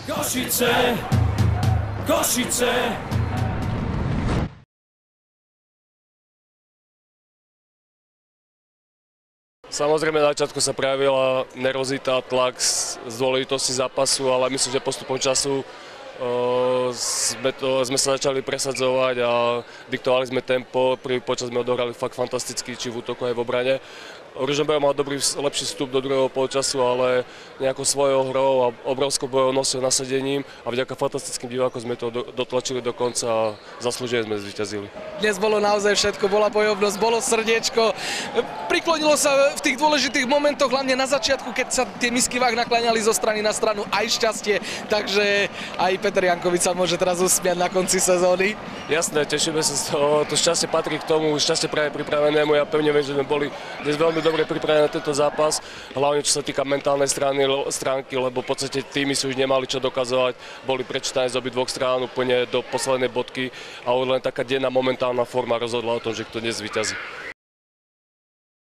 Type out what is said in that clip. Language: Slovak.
Košice, Košice. Samozrejme na začiatku sa prejavila nervozita, tlak z dôležitosti zápasu, ale myslím, že postupom času sme sa začali presadzovať a diktovali sme tempo. Prvý počas sme odohrali fakt fantasticky, či v útoku aj v obrane. Ružomberok mal lepší vstup do druhého polčasu, ale nejakou svojou hrou a obrovskou bojovnosťou, nasadením a vďaka fantastickým divákom sme to dotlačili do konca a zaslúžene sme zvíťazili. Dnes bolo naozaj všetko, bola bojovnosť, bolo srdiečko. Priklonilo sa v tých dôležitých momentoch, hlavne na začiatku, keď sa tie misky váh nakláňali zo strany na stranu, aj šťastie, takže aj Peter Jankovič sa môže teraz usmiať na konci sezóny. Jasné, tešíme sa z toho, to šťastie patrí k tomu, šťastie práve pripravenému. Ja pevne viem, že sme boli dnes veľmi dobre pripravení na tento zápas, hlavne čo sa týka mentálnej stránky, lebo v podstate týmy si už nemali čo dokazovať, boli prečítané z obidvoch strán úplne do poslednej bodky a len taká denná momentálna forma rozhodla o tom, že kto dnes zvíťazí.